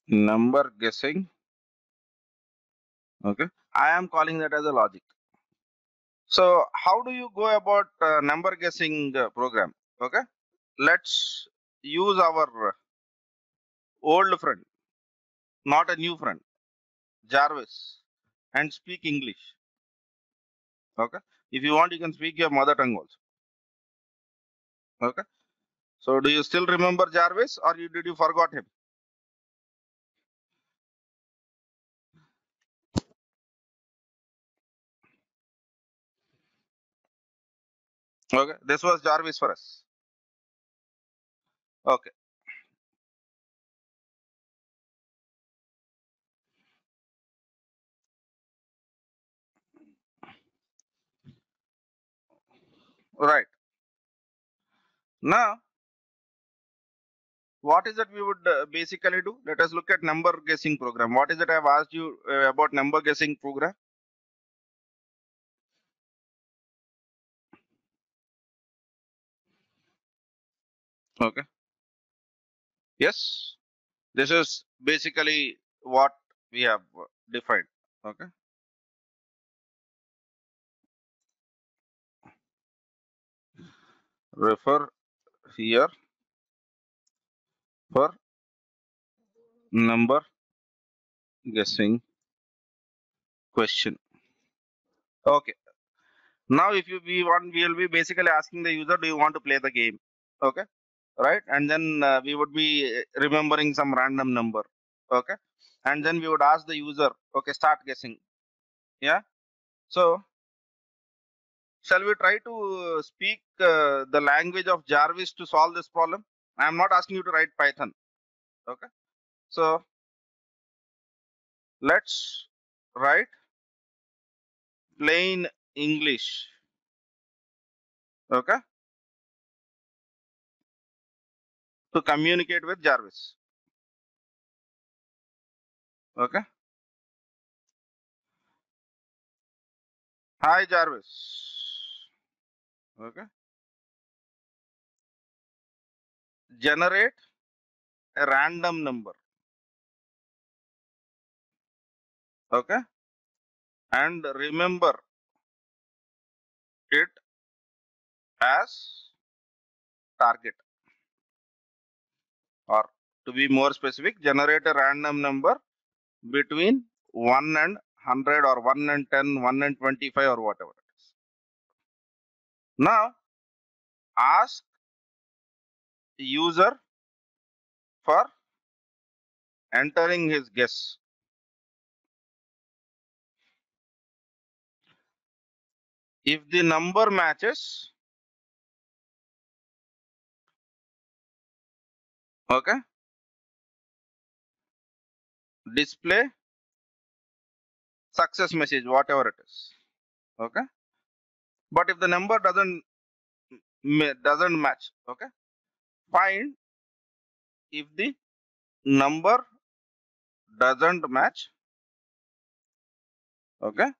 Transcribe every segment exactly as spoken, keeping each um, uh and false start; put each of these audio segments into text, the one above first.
number guessing. Okay, I am calling that as a logic. So how do you go about uh, number guessing uh, program? Okay, let's use our old friend, not a new friend, Jarvis, and speak English. Okay, if you want, you can speak your mother tongue also. Okay, so do you still remember Jarvis, or you did you forgot him? Okay, this was Jarvis for us. Okay, right. Now, what is that we would uh, basically do? Let us look at number guessing program. What is it I've asked you uh, about number guessing program? Okay. Yes. This is basically what we have uh, defined. Okay. Refer here for number guessing question. Okay. Now, if you we want, we will be basically asking the user, do you want to play the game? Okay. Right. And then uh, we would be remembering some random number. Okay. And then we would ask the user, okay, start guessing. Yeah. So, shall we try to uh, speak uh, the language of Jarvis to solve this problem? I am not asking you to write Python. Okay. So, let's write plain English. Okay. To communicate with Jarvis. Okay. Hi, Jarvis. Okay. Generate a random number. Okay. And remember it as target. Or to be more specific, generate a random number between one and one hundred or one and ten, one and twenty-five or whatever it is. Now, ask user for entering his guess. If the number matches, okay, display success message, whatever it is. Okay. But if the number doesn't doesn't match, okay, find if the number doesn't match, okay,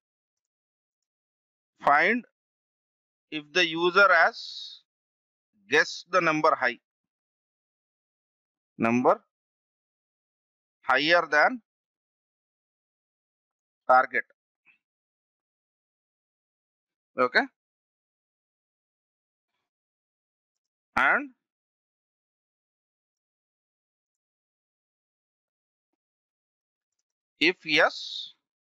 find if the user has guessed the number high, number higher than target. Okay. And if yes,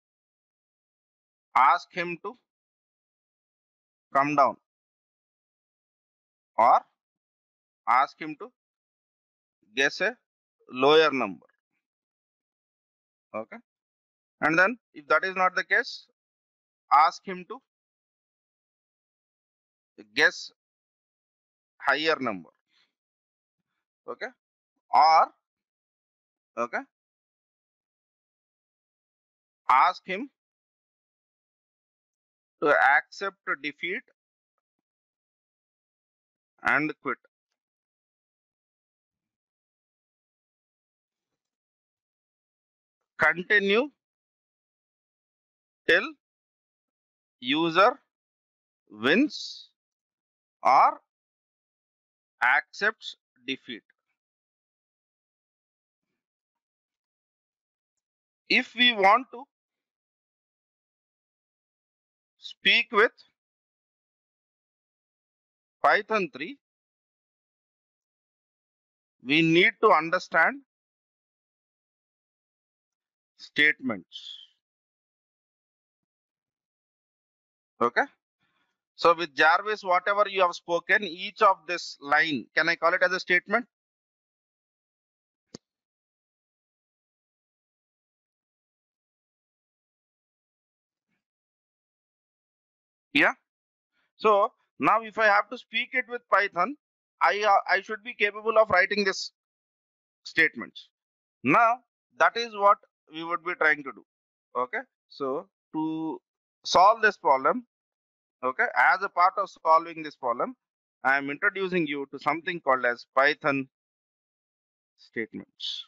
ask him to come down or ask him to guess a lower number. Okay. And then if that is not the case, ask him to guess higher number. Okay. Or okay, ask him to accept defeat and quit. Continue till user wins or accepts defeat. if we want to speak with Python three, we need to understand statements. Okay. So with Jarvis, whatever you have spoken, each of this line, can I call it as a statement? Yeah. So now if I have to speak it with Python, I, uh, I should be capable of writing this statements. Now that is what we would be trying to do. Okay. So to solve this problem, okay, as a part of solving this problem, I am introducing you to something called as Python statements.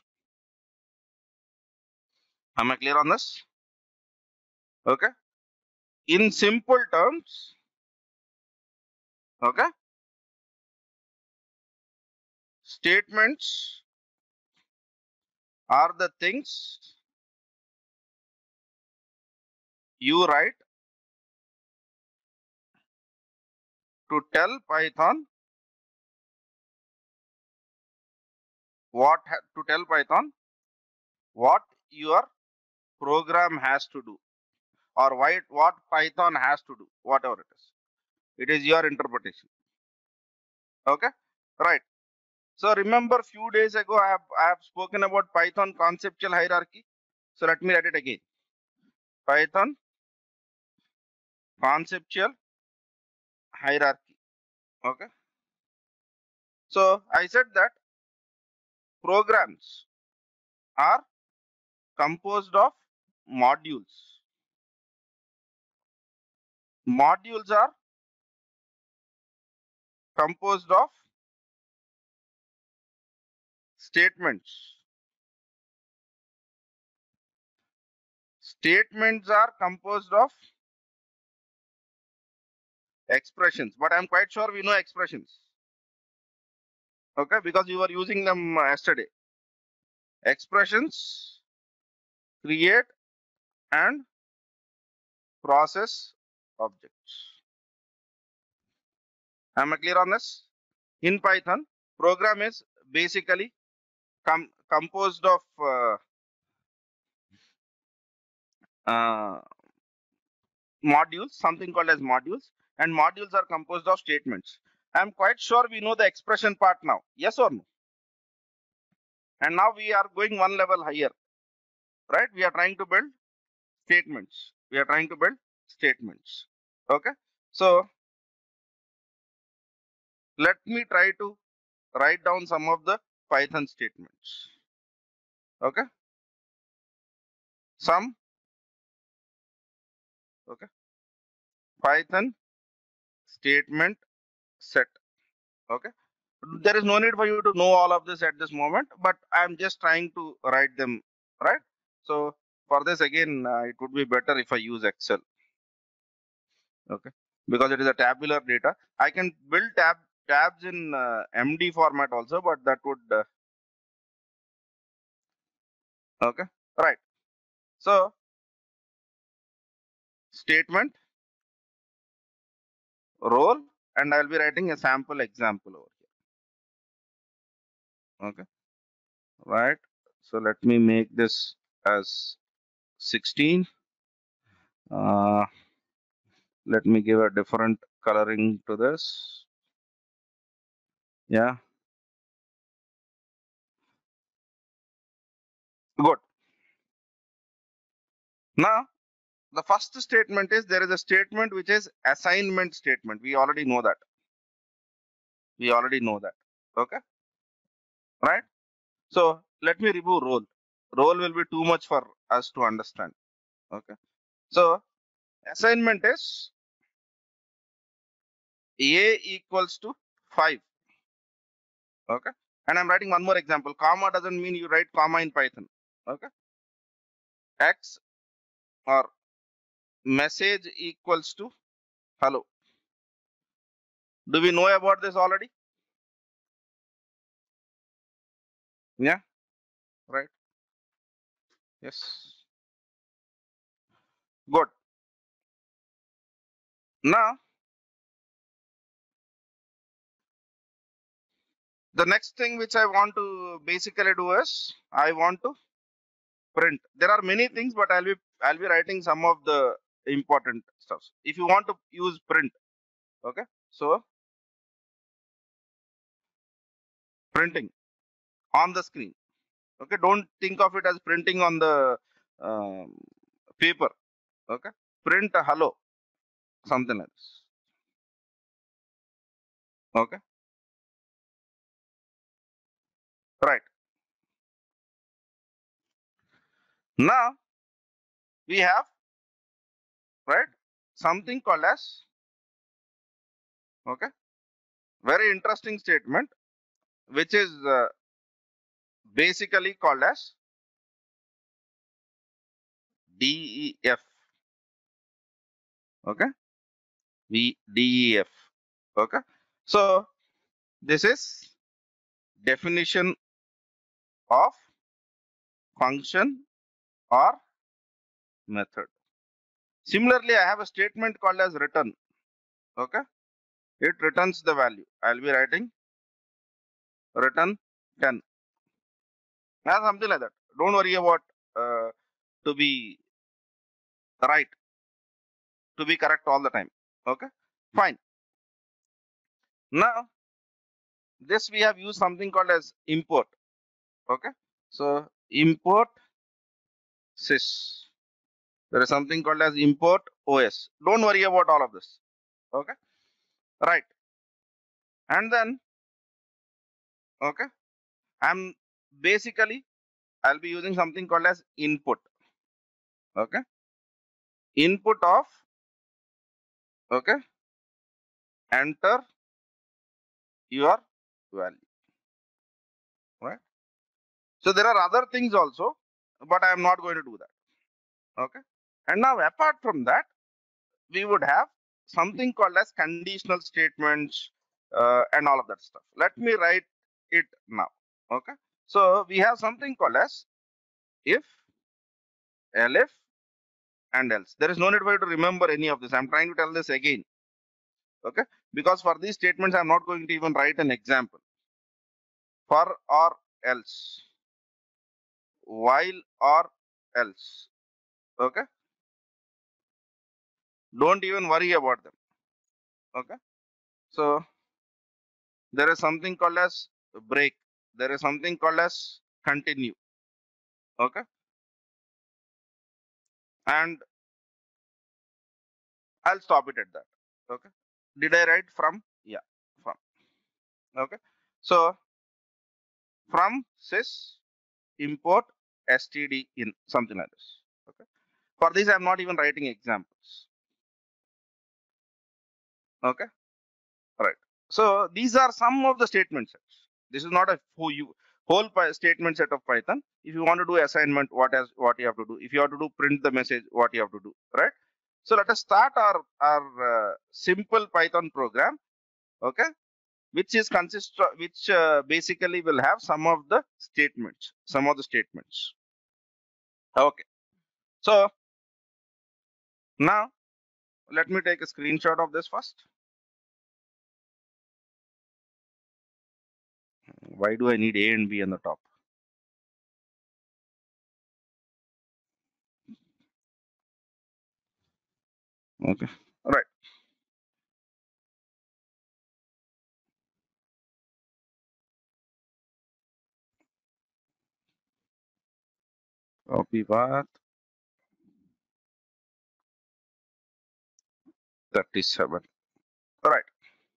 Am I clear on this? Okay. In simple terms, okay, statements are the things you write to tell Python what ha- to tell Python what your program has to do, or why, what Python has to do, whatever it is. It is your interpretation. Okay, right. So remember, few days ago I have I have spoken about Python conceptual hierarchy. So let me write it again. Python conceptual hierarchy. Okay. So I said that programs are composed of modules. Modules are composed of statements. Statements are composed of expressions, but I'm quite sure we know expressions. Okay, because we were using them yesterday. Expressions create and process objects. Am I clear on this? In Python, program is basically com composed of uh, uh, modules, something called as modules, and modules are composed of statements. I'm quite sure we know the expression part now. Yes or no? And now we are going one level higher, right? We are trying to build statements. We are trying to build statements. Okay. So let me try to write down some of the Python statements. Okay. Some. Okay. Python statement set. Okay. There is no need for you to know all of this at this moment, but I'm just trying to write them, right? So for this, again, uh, it would be better if I use Excel. Okay, because it is a tabular data. I can build tab tabs in uh, M D format also, but that would uh, okay, right. So statement, role, and I'll be writing a sample example over here. Okay, right. So let me make this as sixteen. Uh, let me give a different coloring to this. Yeah, good. Now the first statement is, there is a statement which is assignment statement. We already know that. We already know that. Okay, right. So let me remove role. Role will be too much for us to understand. Okay. So assignment is A equals to five. Okay. And I'm writing one more example. Comma doesn't mean you write comma in Python. Okay. X or message equals to hello. Do we know about this already? Yeah. Right. Yes. Good. Now, the next thing which I want to basically do is I want to print. There are many things, but I'll be I'll be writing some of the important stuff. If you want to use print, okay. So printing on the screen. Okay, don't think of it as printing on the um, paper. Okay, print a hello, something like this. Okay, right. Now we have right something called as okay, very interesting statement, which is uh, basically called as D E F. Okay, V D E F. Okay, so this is definition of function or method. Similarly, I have a statement called as return. Okay, it returns the value. I'll be writing return ten. Yeah, something like that. Don't worry about uh, to be right, to be correct all the time. Okay, fine. Now, this we have used something called as import. Okay, so import sys. There is something called as import O S. Don't worry about all of this. Okay, right. And then, okay, I'm basically I'll be using something called as input. Okay, input of okay, enter your value. Right. So there are other things also, but I am not going to do that. Okay. And now apart from that, we would have something called as conditional statements uh, and all of that stuff. Let me write it now. Okay. So we have something called as if, elif, and else. There is no need for you to remember any of this. I'm trying to tell this again. Okay. Because for these statements, I'm not going to even write an example. For or else, while or else. Okay. Don't even worry about them. Okay. So there is something called as break. There is something called as continue. Okay. And I'll stop it at that. Okay. Did I write from? Yeah, from. Okay. So from sys import std in, something like this. Okay. For this, I'm not even writing examples. Okay. Right. So these are some of the statement sets. This is not a whole, you, whole statement set of Python. If you want to do assignment, what has what you have to do. If you have to do print the message, what you have to do. Right. So let us start our our uh, simple Python program. Okay, which is consist of, which uh, basically will have some of the statements, some of the statements. Okay. So now let me take a screenshot of this first. Why do I need A and B on the top? Okay. All right. Copy path. thirty-seven. All right.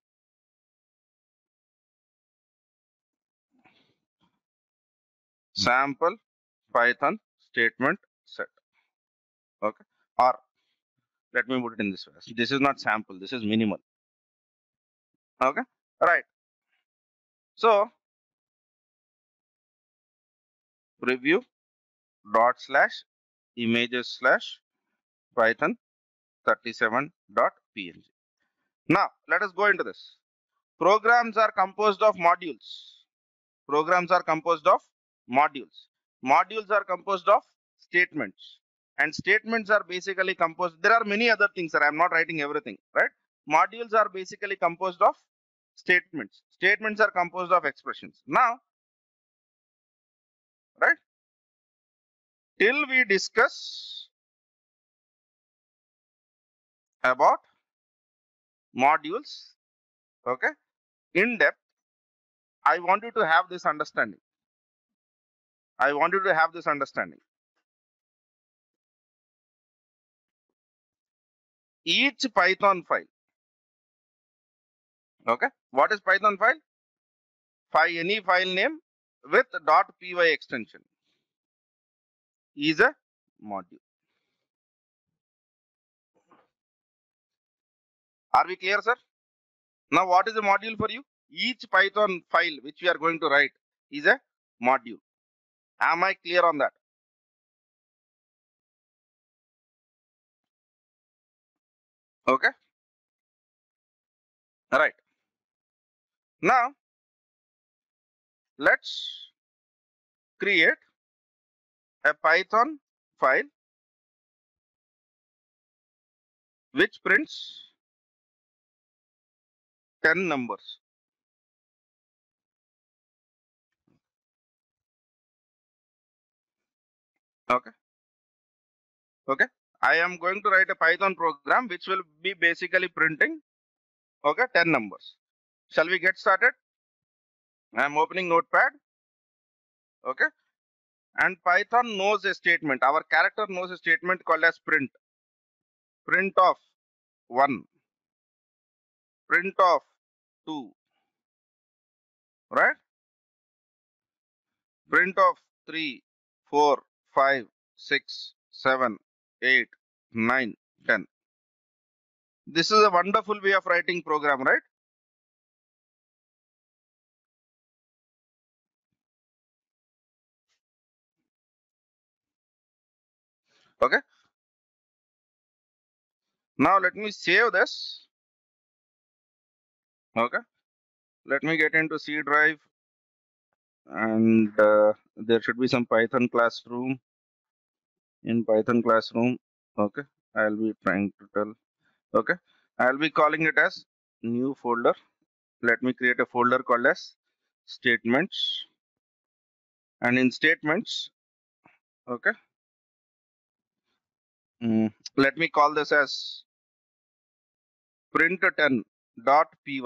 Sample Python statement set. Okay. Or let me put it in this way. This is not sample. This is minimal. Okay. All right. So preview dot slash images slash Python thirty-seven dot P N G. Now let us go into this. Programs are composed of modules. Programs are composed of modules. Modules are composed of statements. And statements are basically composed. There are many other things, sir. I'm not writing everything, right? Modules are basically composed of statements. Statements are composed of expressions. Now, right? Till we discuss about modules, okay, in depth, I want you to have this understanding. I want you to have this understanding. Each Python file, okay, what is Python file? File, any file name with .py extension is a module. Are we clear, sir? Now, what is a module for you? Each Python file which we are going to write is a module. Am I clear on that? Okay. All right. Now, let's create a Python file which prints ten numbers. Okay. Okay. I am going to write a Python program which will be basically printing, okay, ten numbers. Shall we get started? I am opening Notepad. Okay. And Python knows a statement. Our character knows a statement called as print. Print of one. Print of two. Right? Print of three, four, five, six, seven, eight, nine, ten. This is a wonderful way of writing program, right? Okay. Now let me save this. Okay. Let me get into C drive, and uh, there should be some Python classroom in Python classroom. Okay. I'll be trying to tell. Okay. I'll be calling it as new folder. Let me create a folder called as statements. And in statements, okay, mm, let me call this as print ten dot py.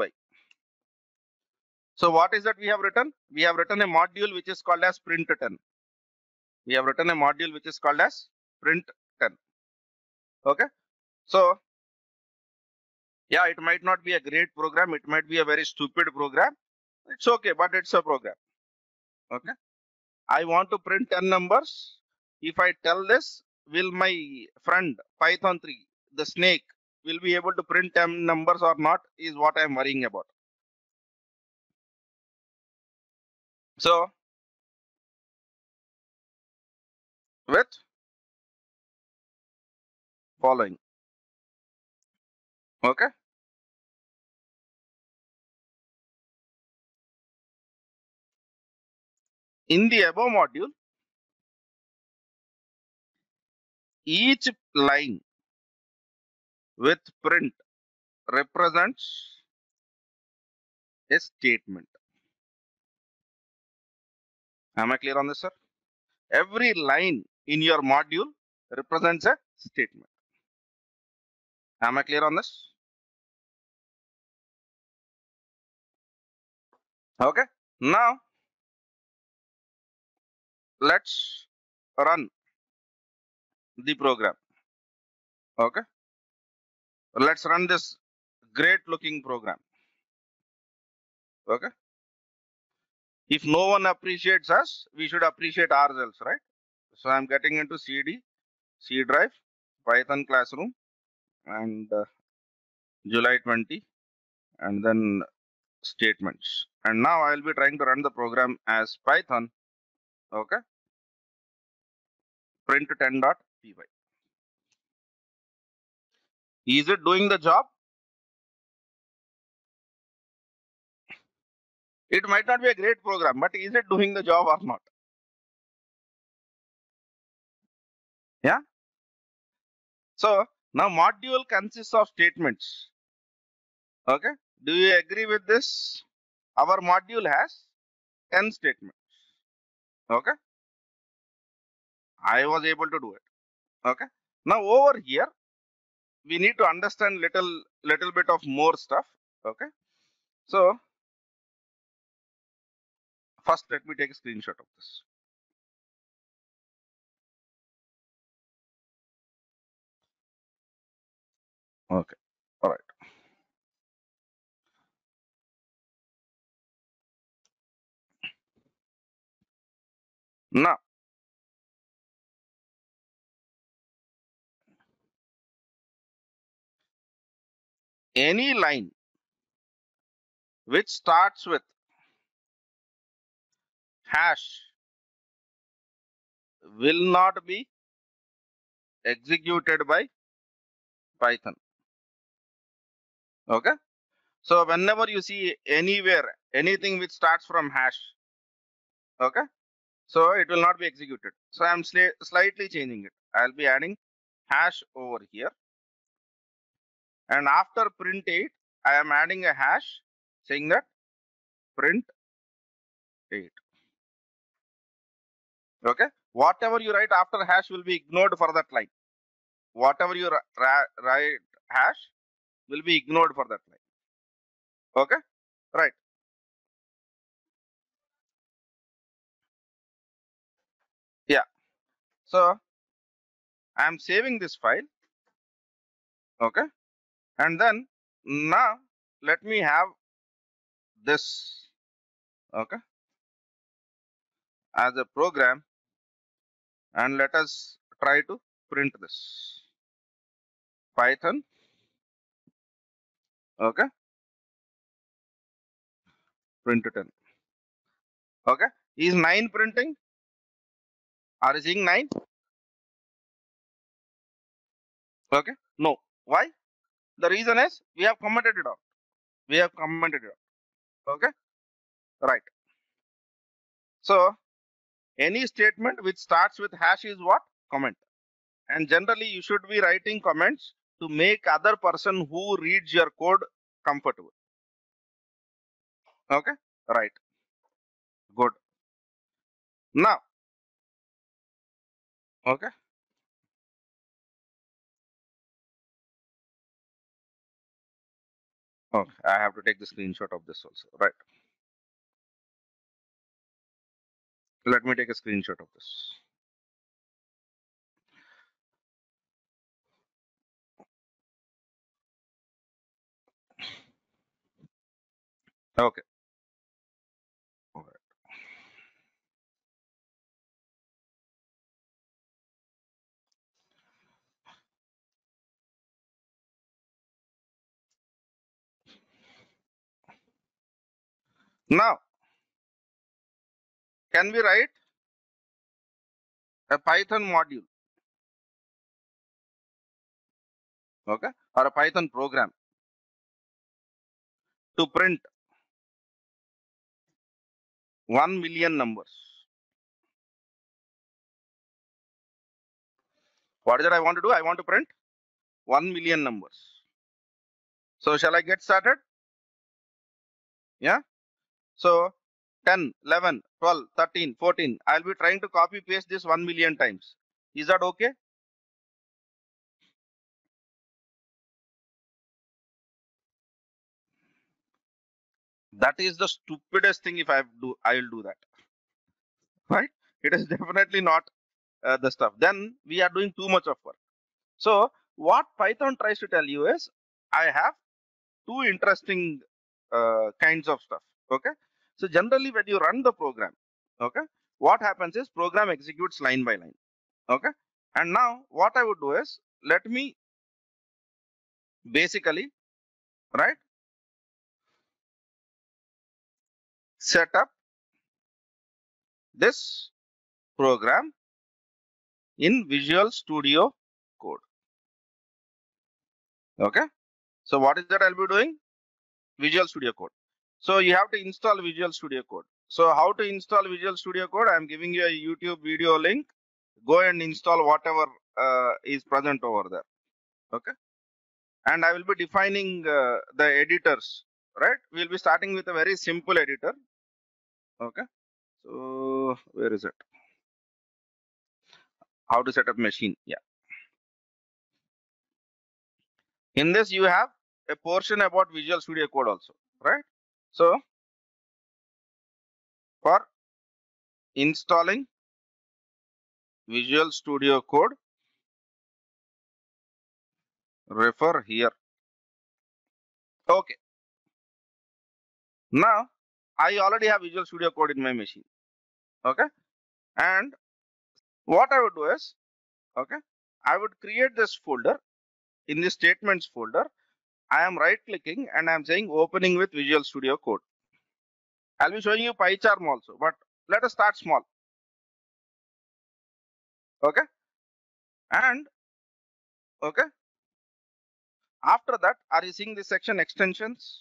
So what is that we have written? We have written a module which is called as print ten. We have written a module which is called as print ten. Okay. So yeah, it might not be a great program. It might be a very stupid program. It's okay, but it's a program. Okay. I want to print ten numbers. If I tell this, will my friend Python three, the snake, will be able to print ten numbers or not is what I'm worrying about. So with following. Okay. In the above module, each line with print represents a statement. Am I clear on this, sir? Every line in your module represents a statement. Am I clear on this? Okay. Now, let's run the program. Okay. Let's run this great looking program. Okay. If no one appreciates us, we should appreciate ourselves, right? So I'm getting into C D, C drive, Python classroom, and uh, July twenty, and then statements. And now I'll be trying to run the program as Python. Okay. Print ten dot py. Is it doing the job? It might not be a great program, but is it doing the job or not? Yeah. So now module consists of statements. Okay. Do you agree with this? Our module has ten statements. Okay. I was able to do it. Okay. Now over here, we need to understand little, little bit of more stuff. Okay. So first, let me take a screenshot of this. Okay. All right. Now, any line which starts with hash will not be executed by Python. Okay. So whenever you see anywhere anything which starts from hash, okay, so it will not be executed. So I'm sli slightly changing it. I'll be adding hash over here, and after print eight, I am adding a hash saying that print eight. Okay, whatever you write after hash will be ignored for that line. Whatever you write hash will be ignored for that line. Okay, right. Yeah. So I'm saving this file. Okay, and then now let me have this, okay, as a program, and let us try to print this. Python. Okay, print ten. Okay, is nine printing? Are you seeing nine? Okay, no. Why? The reason is we have commented it out. We have commented it out. Okay, right. So any statement which starts with hash is what? Comment. And generally you should be writing comments to make other person who reads your code comfortable. Okay, right. Good. Now, okay. Okay, I have to take the screenshot of this also. Right. Let me take a screenshot of this. Okay. All right. Now, can we write a Python module? Okay, or a Python program to print one million numbers. What is that I want to do? I want to print one million numbers. So shall I get started? Yeah. So ten, eleven, twelve, thirteen, fourteen. I'll be trying to copy paste this one million times. Is that okay? That is the stupidest thing if I do, I will do that. Right? It is definitely not uh, the stuff. Then we are doing too much of work. So what Python tries to tell you is, I have two interesting uh, kinds of stuff. Okay. So generally when you run the program, okay, what happens is program executes line by line. Okay. And now what I would do is, let me basically, right, set up this program in Visual Studio Code. Okay. So what is that I'll be doing? Visual Studio Code. So you have to install Visual Studio Code. So how to install Visual Studio Code? I'm giving you a YouTube video link. Go and install whatever uh, is present over there. Okay. And I will be defining uh, the editors, right? We'll be starting with a very simple editor. Okay. So where is it? How to set up machine? Yeah. In this, you have a portion about Visual Studio Code also, right? So for installing Visual Studio Code, refer here. Okay. Now I already have Visual Studio Code in my machine. Okay. And what I would do is, okay, I would create this folder. In the statements folder, I am right clicking and I am saying opening with Visual Studio Code. I'll be showing you PyCharm also, but let us start small. Okay. And okay. After that, are you seeing this section extensions?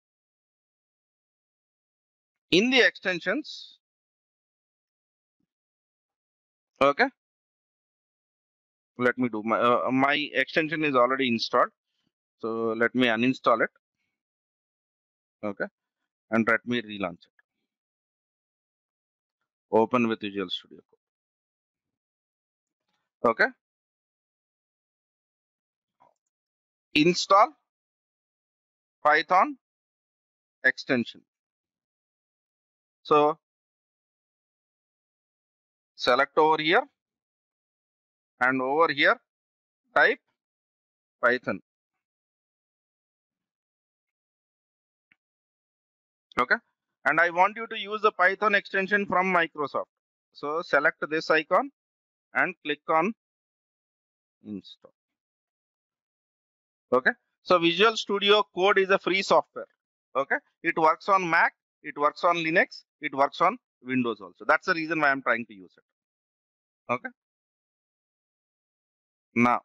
In the extensions, okay, let me do my uh, my extension is already installed, so let me uninstall it. Okay, and let me relaunch it. Open with Visual Studio Code. Okay, install Python extension. So select over here and over here type Python. Okay, and I want you to use the Python extension from Microsoft. So select this icon and click on install. Okay, so Visual Studio Code is a free software. Okay, it works on Mac, it works on Linux, it works on Windows also. That's the reason why I'm trying to use it. Okay, now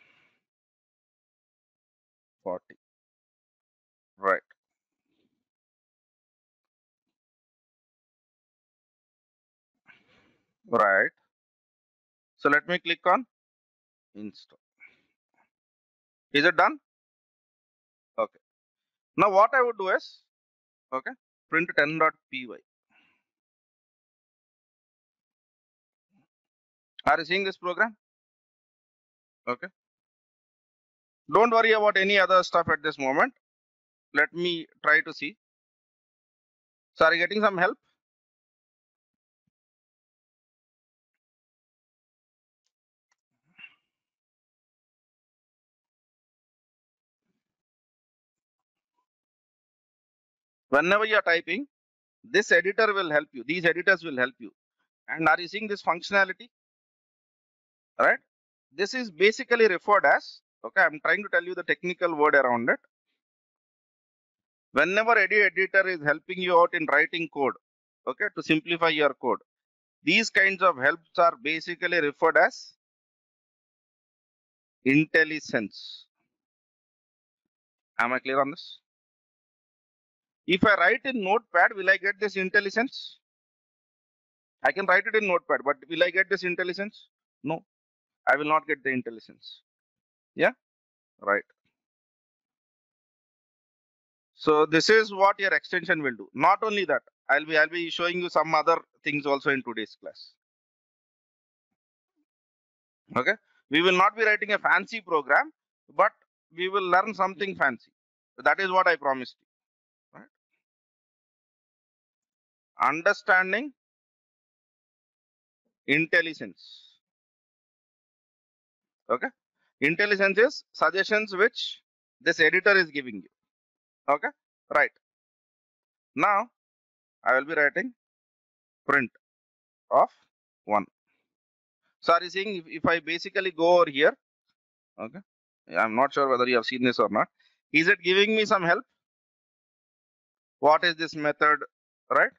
forty, right, right. So let me click on install. Is it done? Okay, now what I would do is, okay, print ten.py. Are you seeing this program? Okay, don't worry about any other stuff at this moment. Let me try to see. So are you getting some help? Whenever you are typing, this editor will help you. These editors will help you. And are you seeing this functionality? Right? This is basically referred as, okay, I'm trying to tell you the technical word around it. Whenever any editor is helping you out in writing code, okay, to simplify your code, these kinds of helps are basically referred as IntelliSense. Am I clear on this? If I write in Notepad, will I get this IntelliSense? I can write it in Notepad, but will I get this IntelliSense? No, I will not get the IntelliSense. Yeah, right. So this is what your extension will do. Not only that, I'll be I'll be showing you some other things also in today's class. Okay, we will not be writing a fancy program, but we will learn something fancy. That is what I promised you. Right? Understanding IntelliSense. Okay, IntelliSense is suggestions which this editor is giving you. Okay, right. Now I will be writing print of one. So are you seeing if, if I basically go over here, okay, I'm not sure whether you have seen this or not. Is it giving me some help? What is this method, right?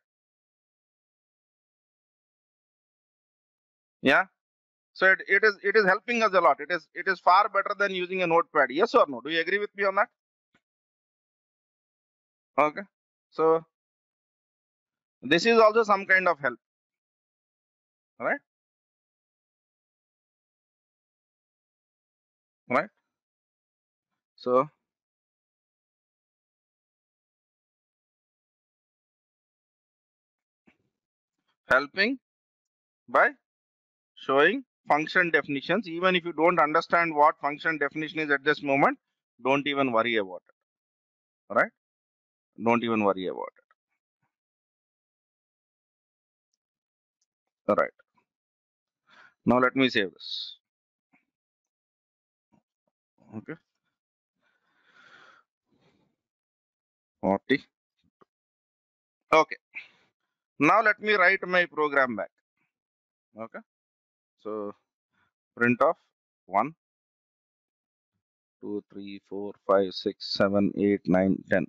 Yeah. So it, it is it is helping us a lot. It is it is far better than using a notepad. Yes or no? Do you agree with me on that? Okay. So this is also some kind of help, right? Right. So helping by showing function definitions. Even if you don't understand what function definition is at this moment, don't even worry about it. All right? Don't even worry about it. All right. Now let me save this. Okay. forty. Okay. Now let me write my program back. Okay. So print of one, two, three, four, five, six, seven, eight, nine, ten.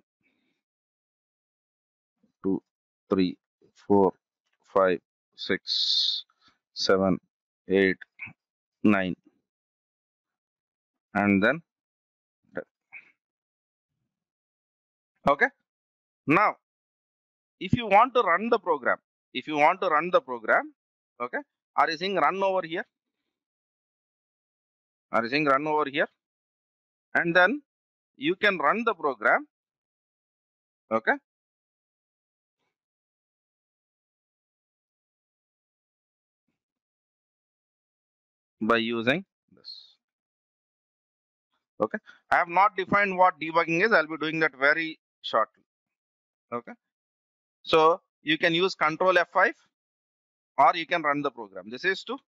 two, three, four, five, six, seven, eight, nine, and then ten. Okay. Now, if you want to run the program, if you want to run the program, okay, are you seeing run over here? Are you seeing run over here? And then you can run the program, okay, by using this. Okay. I have not defined what debugging is. I'll be doing that very shortly. Okay. So you can use Control F five or you can run the program. This is to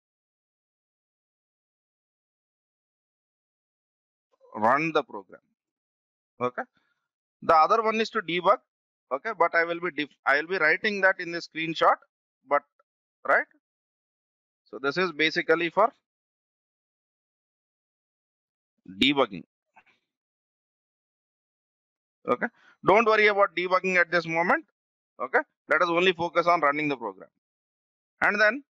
run the program. Okay. The other one is to debug. Okay. But I will be def I will be writing that in the screenshot. But right. So this is basically for debugging. Okay. Don't worry about debugging at this moment. Okay. Let us only focus on running the program. And then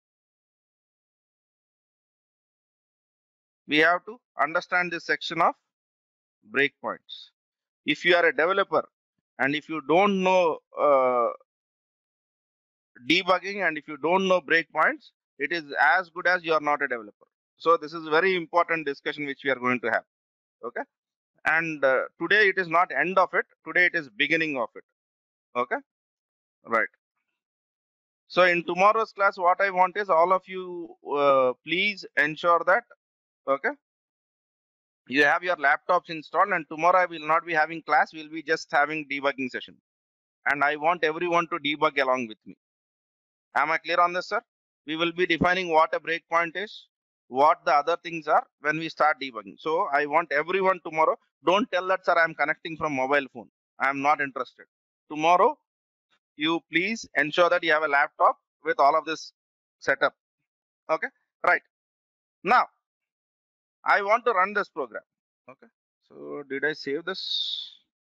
we have to understand this section of breakpoints. If you are a developer and if you don't know uh, debugging and if you don't know breakpoints, it is as good as you are not a developer. So this is a very important discussion which we are going to have. Okay. And uh, today it is not end of it. Today it is beginning of it. Okay. Right. So in tomorrow's class, what I want is all of you, uh, please ensure that, okay, you have your laptops installed, and tomorrow I will not be having class. We'll be just having debugging session. And I want everyone to debug along with me. Am I clear on this, sir? We will be defining what a breakpoint is, what the other things are when we start debugging. So I want everyone tomorrow. Don't tell that, sir, I'm connecting from mobile phone. I'm not interested. Tomorrow, you please ensure that you have a laptop with all of this setup. Okay, right. Now, I want to run this program. Okay, so did I save this?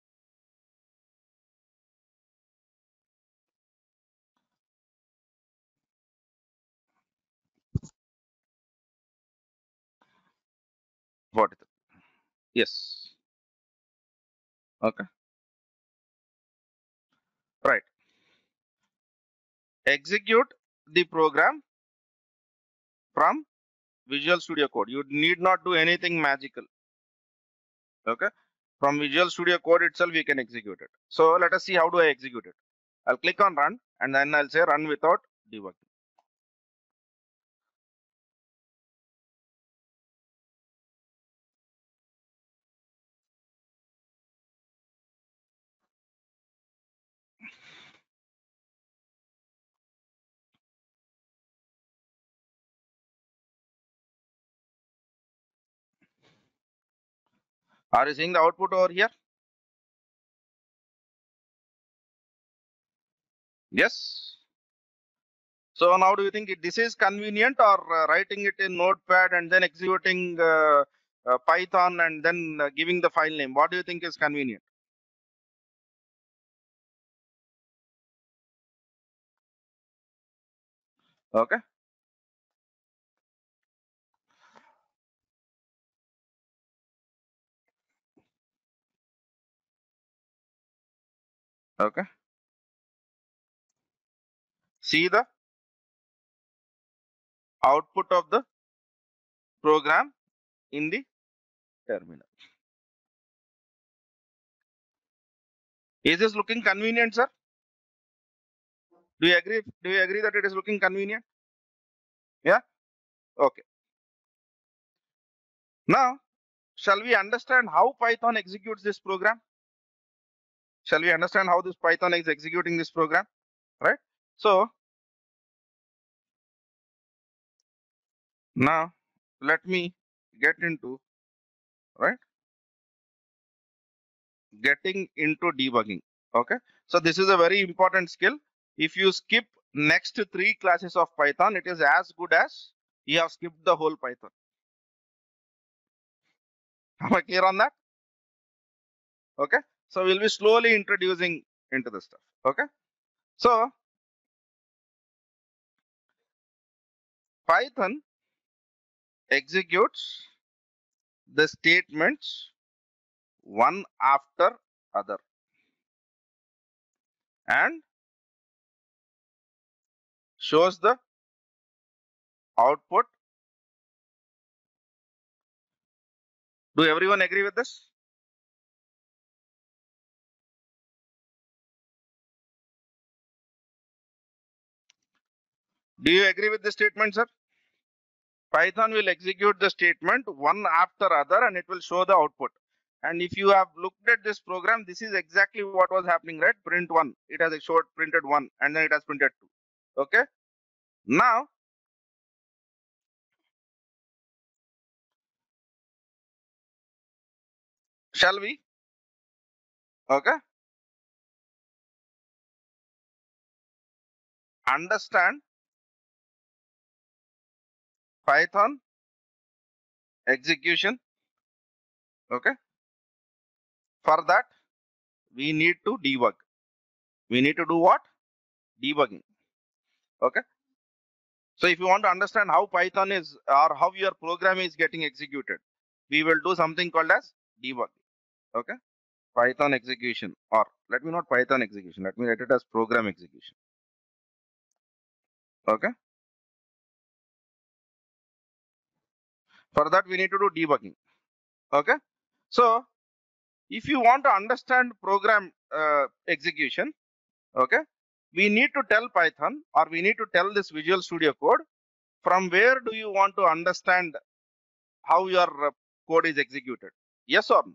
What is it? Yes. Okay, right. Execute the program from Visual Studio Code. You need not do anything magical. Okay, from Visual Studio Code itself, we can execute it. So let us see how do I execute it. I'll click on run and then I'll say run without debugging. Are you seeing the output over here? Yes. So now do you think it, this is convenient, or uh, writing it in Notepad and then executing uh, uh, Python and then uh, giving the file name? What do you think is convenient? Okay. Okay. See the output of the program in the terminal. Is this looking convenient, sir? Do you agree? Do you agree that it is looking convenient? Yeah. Okay. Now, shall we understand how Python executes this program? Shall we understand how this Python is executing this program? Right. So now let me get into right getting into debugging. Okay. So this is a very important skill. If you skip next three classes of Python, it is as good as you have skipped the whole Python. Am I clear on that? Okay. So we'll be slowly introducing into the stuff. Okay. So Python executes the statements one after other and shows the output. Do everyone agree with this? Do you agree with this statement, sir? Python will execute the statement one after other and it will show the output. And if you have looked at this program, this is exactly what was happening, right? Print one, it has showed printed one and then it has printed two. Okay. Now, shall we? Okay. Understand Python execution. Okay. For that, we need to debug. We need to do what? Debugging. Okay. So if you want to understand how Python is or how your program is getting executed, we will do something called as debug. Okay. Python execution, or let me not Python execution. Let me write it as program execution. Okay. For that, we need to do debugging. Okay. So if you want to understand program uh, execution, okay, we need to tell Python or we need to tell this Visual Studio Code from where do you want to understand how your uh, code is executed. Yes or no?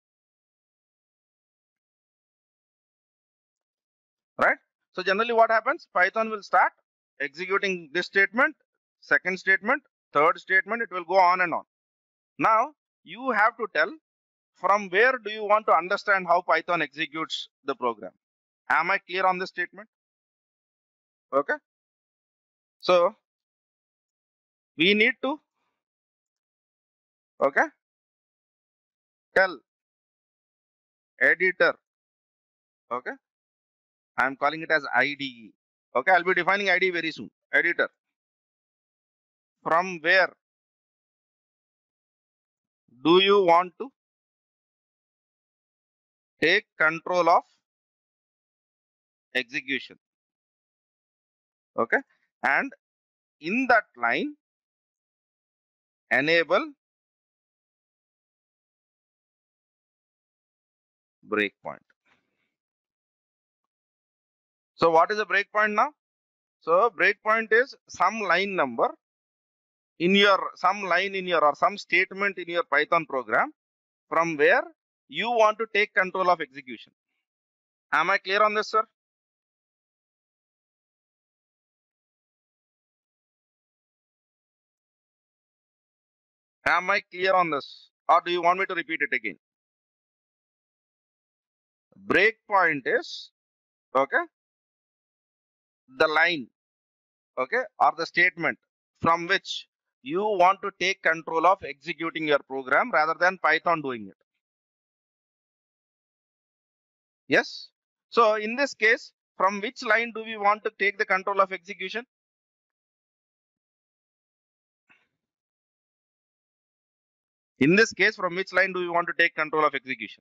Right. So generally what happens, Python will start executing this statement, second statement, third statement, it will go on and on. Now you have to tell from where do you want to understand how Python executes the program. Am I clear on this statement? Okay. So we need to, okay, tell editor, okay, I am calling it as I D E. Okay, I'll be defining I D E very soon. Editor, from where do you want to take control of execution? Okay, and in that line, enable breakpoint. So what is a breakpoint now? So breakpoint is some line number in your some line in your or some statement in your Python program from where you want to take control of execution. Am I clear on this, sir? Am I clear on this, or do you want me to repeat it again? Breakpoint is, okay, the line, okay, or the statement from which you want to take control of executing your program rather than Python doing it. Yes. So in this case, from which line do we want to take the control of execution? In this case, from which line do we want to take control of execution?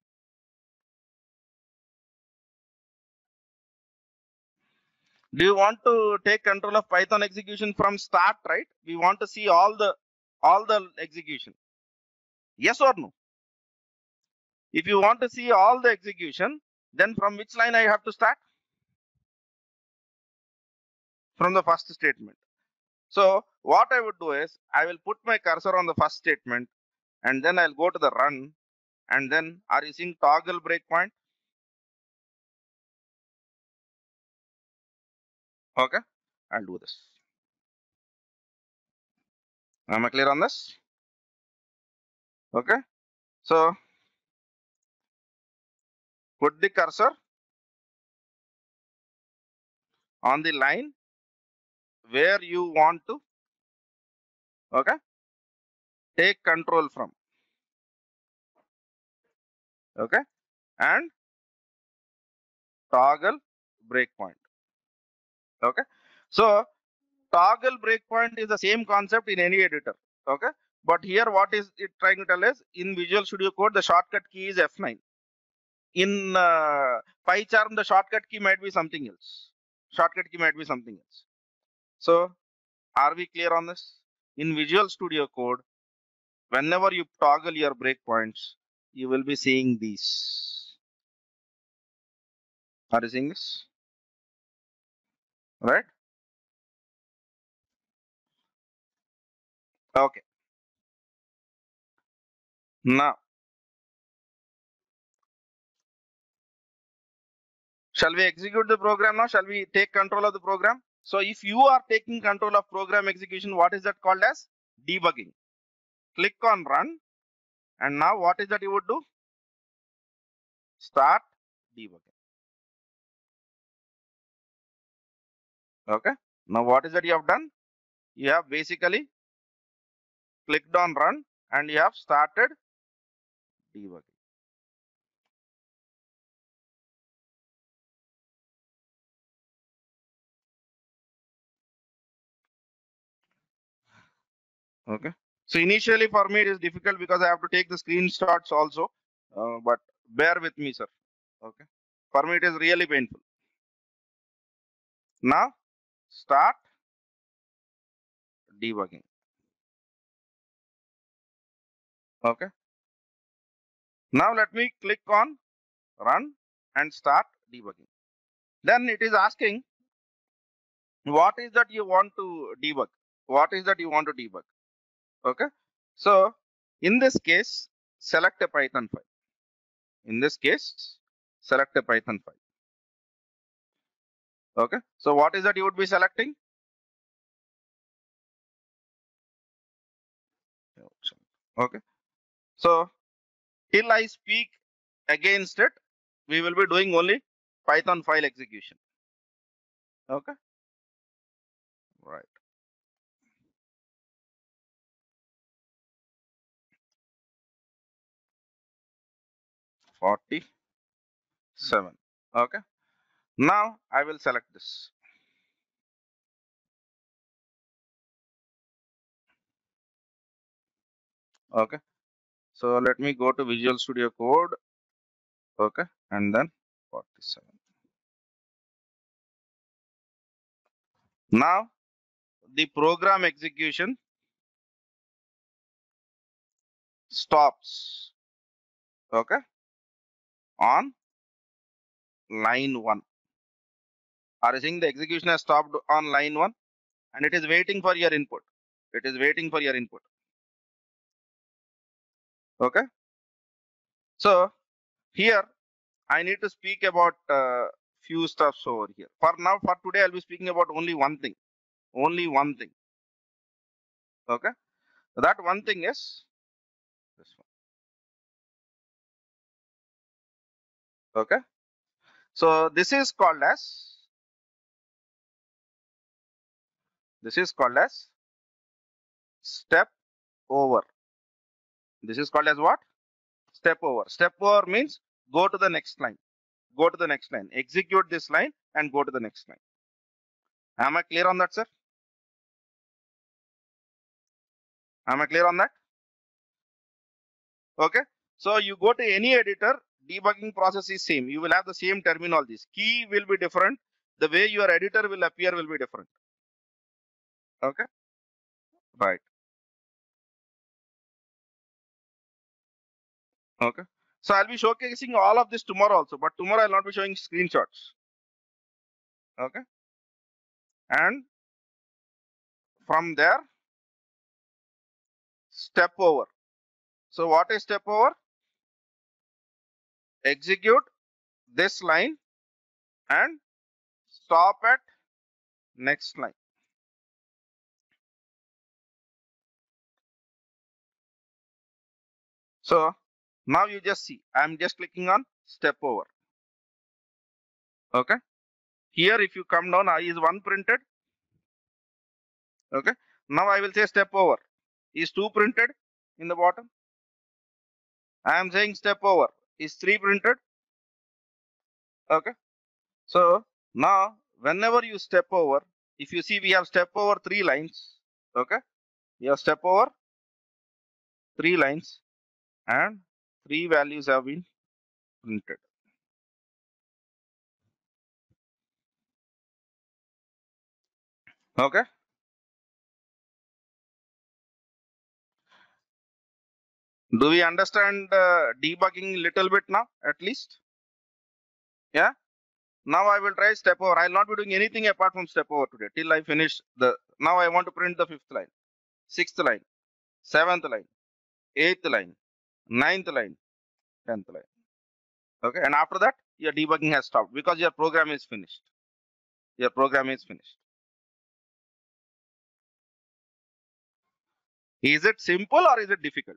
Do you want to take control of Python execution from start, right? We want to see all the all the execution. Yes or no? If you want to see all the execution, Then from which line I have to start? From the first statement. So what I would do is I will put my cursor on the first statement and then I'll go to the run, and then are you seeing toggle breakpoint? Okay, I'll do this. Am I clear on this? Okay, so put the cursor on the line where you want to, okay, take control from, okay, and toggle breakpoint. Okay, so toggle breakpoint is the same concept in any editor. Okay, but here what is it trying to tell us? In Visual Studio Code, the shortcut key is F nine. In uh, PyCharm, the shortcut key might be something else. Shortcut key might be something else. So are we clear on this? In Visual Studio Code, whenever you toggle your breakpoints, you will be seeing these. Are you seeing this? Right? Okay. Now, shall we execute the program now? Shall we take control of the program? So if you are taking control of program execution, what is that called as? Debugging. Click on run. And now what is that you would do? Start debugging. Okay. Now what is that you have done? You have basically clicked on run and you have started debugging. Okay. So initially for me it is difficult because I have to take the screenshots also. Uh, but bear with me, sir. Okay. For me it is really painful. Now start debugging. Okay. Now let me click on run and start debugging. Then it is asking what is that you want to debug? What is that you want to debug? Okay. So in this case, select a Python file. In this case, select a Python file. Okay. So what is that you would be selecting? Okay. So till I speak against it, we will be doing only Python file execution. Okay. Right. forty-seven. Okay. Now I will select this. Okay. So let me go to Visual Studio Code. Okay. And then forty-seven. Now the program execution stops. Okay. On line one. Are you seeing the execution has stopped on line one and it is waiting for your input. It is waiting for your input. Okay. So here I need to speak about uh, few stuffs over here. For now, for today, I'll be speaking about only one thing. Only one thing. Okay. That one thing is this one. Okay. So this is called as this is called as step over. This is called as what? Step over. Step over means go to the next line. Go to the next line. Execute this line and go to the next line. Am I clear on that, sir? Am I clear on that? Okay. So you go to any editor, debugging process is same. You will have the same terminologies. Key will be different. The way your editor will appear will be different. Okay. Right. Okay. So I'll be showcasing all of this tomorrow also, but tomorrow I'll not be showing screenshots. Okay. And from there, step over. So what is step over? Execute this line and stop at next line. So now you just see, I'm just clicking on step over. Okay. Here, if you come down, is one printed? Okay. Now I will say step over. Is two printed in the bottom? I am saying step over. Is three printed? Okay. So now whenever you step over, if you see we have step over three lines. Okay. We have step over three lines and three values have been printed. Okay. Do we understand uh, debugging little bit now at least? Yeah. Now I will try step over. I will not be doing anything apart from step over today till I finish the. Now I want to print the fifth line, sixth line, seventh line, eighth line, ninth line, tenth line. Okay. And after that, your debugging has stopped because your program is finished. Your program is finished. Is it simple or is it difficult?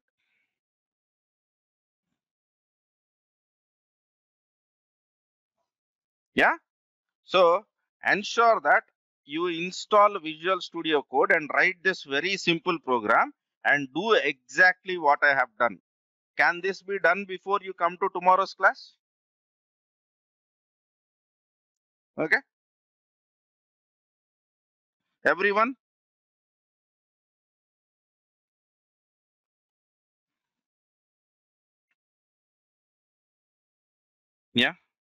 Yeah. So ensure that you install Visual Studio Code and write this very simple program and do exactly what I have done. Can this be done before you come to tomorrow's class? Okay. Everyone? Yeah.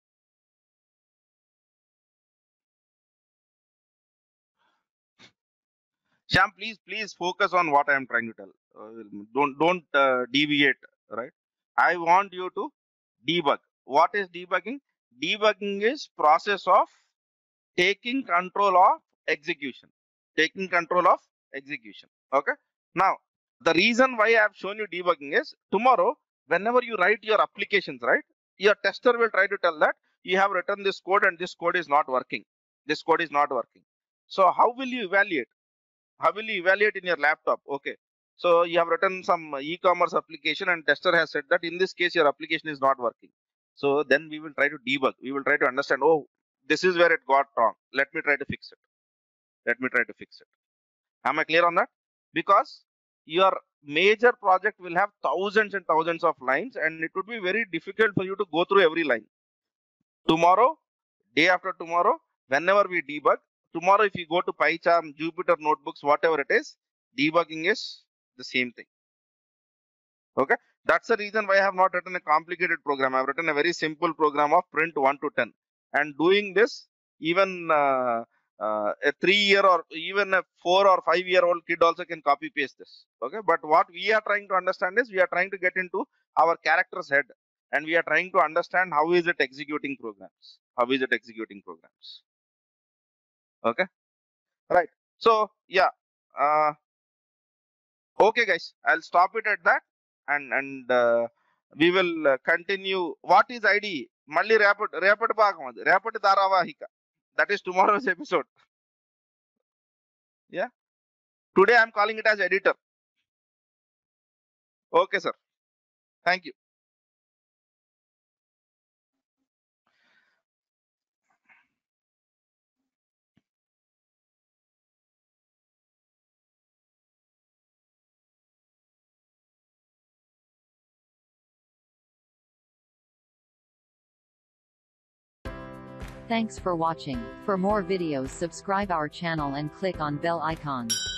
Sham, please, please focus on what I am trying to tell. Uh, don't don't uh, deviate, right? I want you to debug. What is debugging? Debugging is process of taking control of execution. Taking control of execution. Okay. Now, the reason why I have shown you debugging is tomorrow, whenever you write your applications, right, your tester will try to tell that you have written this code and this code is not working. This code is not working. So how will you evaluate? How will you evaluate in your laptop? Okay. So you have written some e-commerce application and tester has said that in this case your application is not working. So then we will try to debug. We will try to understand, oh, this is where it got wrong. Let me try to fix it. Let me try to fix it. Am I clear on that? Because your major project will have thousands and thousands of lines and it would be very difficult for you to go through every line. Tomorrow, day after tomorrow, whenever we debug, tomorrow if you go to PyCharm, Jupyter Notebooks, whatever it is, debugging is the same thing. Okay, that's the reason why I have not written a complicated program. I have written a very simple program of print one to ten. And doing this, even uh, uh, a three-year or even a four or five-year-old kid also can copy paste this. Okay, but what we are trying to understand is we are trying to get into our character's head, and we are trying to understand how is it executing programs. How is it executing programs? Okay, right. So yeah. Uh, okay, guys, I'll stop it at that, and and uh, we will uh, continue. What is I D? Malli report report bhagam adi. Report dharavahika. That is tomorrow's episode. Yeah. Today I'm calling it as editor. Okay, sir. Thank you. Thanks for watching. For more videos, subscribe our channel and click on bell icon.